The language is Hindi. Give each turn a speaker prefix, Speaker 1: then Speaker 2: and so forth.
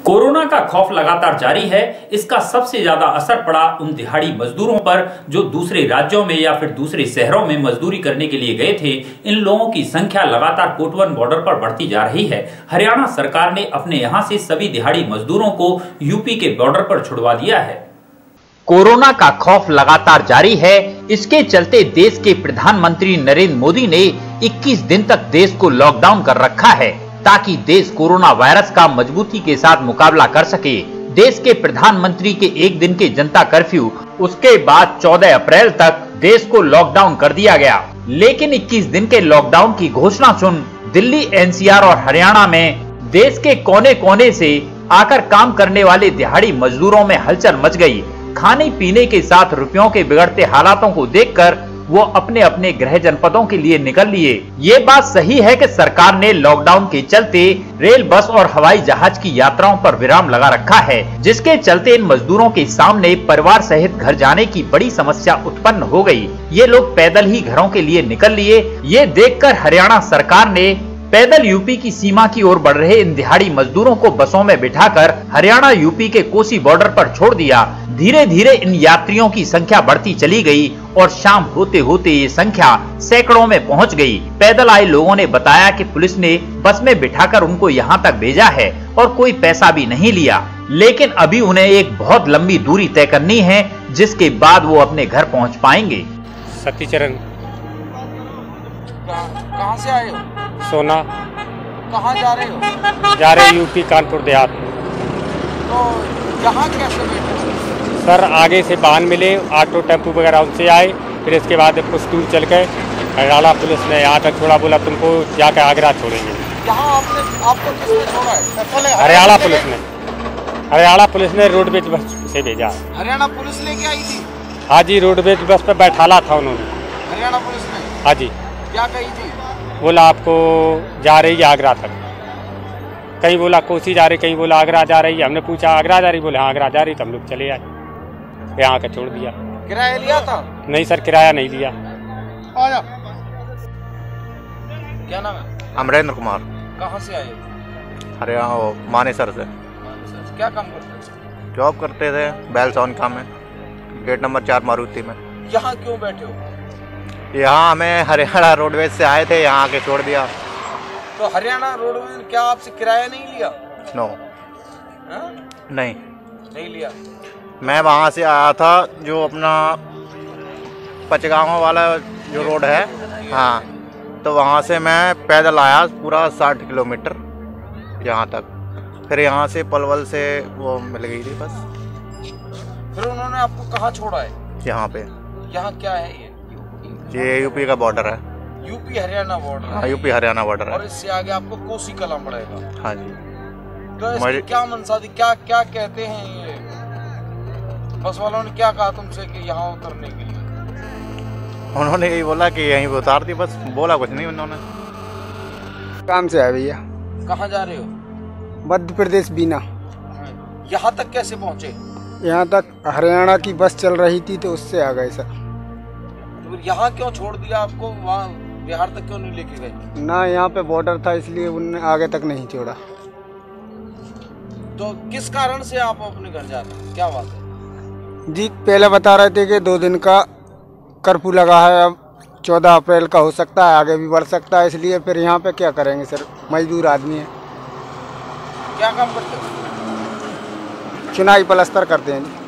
Speaker 1: कोरोना का खौफ लगातार जारी है। इसका सबसे ज्यादा असर पड़ा उन दिहाड़ी मजदूरों पर जो दूसरे राज्यों में या फिर दूसरे शहरों में मजदूरी करने के लिए गए थे। इन लोगों की संख्या लगातार कोटवन बॉर्डर पर बढ़ती जा रही है। हरियाणा सरकार ने अपने यहां से सभी दिहाड़ी मजदूरों को यूपी के बॉर्डर पर छुड़वा दिया है।
Speaker 2: कोरोना का खौफ लगातार जारी है। इसके चलते देश के प्रधानमंत्री नरेंद्र मोदी ने 21 दिन तक देश को लॉकडाउन कर रखा है ताकि देश कोरोना वायरस का मजबूती के साथ मुकाबला कर सके। देश के प्रधानमंत्री के एक दिन के जनता कर्फ्यू उसके बाद 14 अप्रैल तक देश को लॉकडाउन कर दिया गया। लेकिन 21 दिन के लॉकडाउन की घोषणा सुन दिल्ली, एनसीआर और हरियाणा में देश के कोने कोने से आकर काम करने वाले दिहाड़ी मजदूरों में हलचल मच गई। खाने पीने के साथ रुपयों के बिगड़ते हालातों को देखकर वो अपने अपने गृह जनपदों के लिए निकल लिए। ये बात सही है कि सरकार ने लॉकडाउन के चलते रेल, बस और हवाई जहाज की यात्राओं पर विराम लगा रखा है, जिसके चलते इन मजदूरों के सामने परिवार सहित घर जाने की बड़ी समस्या उत्पन्न हो गई। ये लोग पैदल ही घरों के लिए निकल लिए। ये देखकर हरियाणा सरकार ने पैदल यूपी की सीमा की ओर बढ़ रहे इन दिहाड़ी मजदूरों को बसों में बिठाकर हरियाणा यूपी के कोसी बॉर्डर पर छोड़ दिया। धीरे धीरे इन यात्रियों की संख्या बढ़ती चली गई और शाम होते होते ये संख्या सैकड़ों में पहुंच गई। पैदल आए लोगों ने बताया कि पुलिस ने बस में बिठाकर उनको यहां तक भेजा है और कोई पैसा भी नहीं लिया, लेकिन अभी उन्हें एक बहुत लंबी दूरी तय करनी है, जिसके बाद वो अपने घर पहुंच पाएंगे।
Speaker 3: सतीचरण।
Speaker 4: कहाँ से आए हो?
Speaker 3: सोना।
Speaker 4: कहाँ जा रहे हो?
Speaker 3: जा रहे यूपी कानपुर देहात।
Speaker 4: तो यहाँ कैसे बैठे?
Speaker 3: सर आगे से वाहन मिले, ऑटो टेम्पो वगैरह उनसे आए, फिर इसके बाद कुछ दूर चल गए। हरियाणा पुलिस ने यहाँ तक छोड़ा, बोला तुमको जाकर आगरा छोड़ेंगे।
Speaker 4: यहाँ आपको किसने छोड़ा है?
Speaker 3: हरियाणा पुलिस ने। हरियाणा पुलिस ने रोडवेज बस से भेजा।
Speaker 4: हरियाणा पुलिस लेके आई थी?
Speaker 3: हाँ जी, रोडवेज बस पे बैठाला था उन्होंने।
Speaker 4: हरियाणा पुलिस ने?
Speaker 3: हाँ जी।
Speaker 4: क्या कही थी?
Speaker 3: बोला आपको जा रही है आगरा तक। कहीं बोला कोसी जा रही, कहीं बोला आगरा जा रही है। हमने पूछा आगरा जा रही, बोले हाँ आगरा जा रही, तो हम लोग चले आए, यहाँ का छोड़ दिया।
Speaker 4: किराया लिया था?
Speaker 3: नहीं सर, किराया नहीं लिया।
Speaker 4: आया। क्या नाम है?
Speaker 5: अमरेंद्र कुमार।
Speaker 4: कहाँ से आए?
Speaker 5: हरियाणा, मानेसर से।
Speaker 4: क्या काम करते थे?
Speaker 5: जॉब करते थे, बैलसाउन काम में, गेट नंबर 4 मारुति में।
Speaker 4: यहाँ क्यों बैठे हो?
Speaker 5: यहाँ हमें हरियाणा रोडवेज से आए थे, यहाँ आके छोड़ दिया।
Speaker 4: तो हरियाणा रोडवेज क्या आपसे किराया नहीं लिया?
Speaker 5: नो। नहीं
Speaker 4: लिया।
Speaker 5: मैं वहाँ से आया था, जो अपना पचगांव वाला जो रोड है, हाँ, तो वहाँ से मैं पैदल आया पूरा 60 किलोमीटर यहाँ तक। फिर यहाँ से पलवल से वो मिल गई थी बस।
Speaker 4: फिर उन्होंने आपको कहाँ छोड़ा है?
Speaker 5: यहाँ पे।
Speaker 4: यहाँ क्या है
Speaker 5: ये यूपी का बॉर्डर है।
Speaker 4: UP Haryana border?
Speaker 5: हाँ, यूपी हरियाणा बॉर्डर है।
Speaker 4: और इससे आगे आपको कोसी कलां पड़ेगा?
Speaker 5: हाँ जी।
Speaker 4: तो इसकी क्या मनसा थी? क्या क्या कहते हैं ये बस वालों ने? क्या कहा तुमसे कि यहाँ उतरने के लिए?
Speaker 5: उन्होंने यही बोला कि यहीं पे उतार दी, बस बोला कुछ नहीं उन्होंने।
Speaker 6: काम से है भैया।
Speaker 4: कहाँ जा रहे हो?
Speaker 6: मध्य प्रदेश बीना।
Speaker 4: यहाँ तक कैसे पहुँचे?
Speaker 6: यहाँ तक हरियाणा की बस चल रही थी तो उससे आ गए सर।
Speaker 4: तो फिर यहाँ क्यों छोड़ दिया आपको? वहाँ बिहार तक क्यों नहीं लेके गए?
Speaker 6: ना, यहाँ पे बॉर्डर था इसलिए उन्होंने आगे तक नहीं छोड़ा।
Speaker 4: तो किस कारण से आप अपने घर जा रहे हैं? क्या बात है?
Speaker 6: जी, पहले बता रहे थे कि 2 दिन का कर्फ्यू लगा है, अब 14 अप्रैल का हो सकता है, आगे भी बढ़ सकता है, इसलिए फिर यहाँ पे क्या करेंगे सर, मजदूर आदमी है।
Speaker 4: क्या काम करते हो?
Speaker 6: चुनाई प्लास्टर करते हैं जी।